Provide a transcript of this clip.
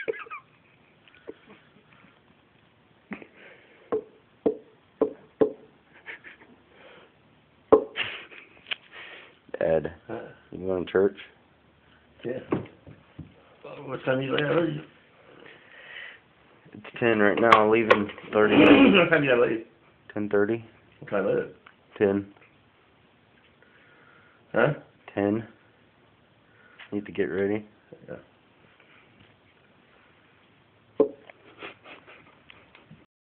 Dad, you going to church? Yeah. What time you leave? It's 10 right now, leaving 30 minutes. What time you gotta leave? 10:30. What time is it? 10. Huh? 10. Need to get ready. Yeah.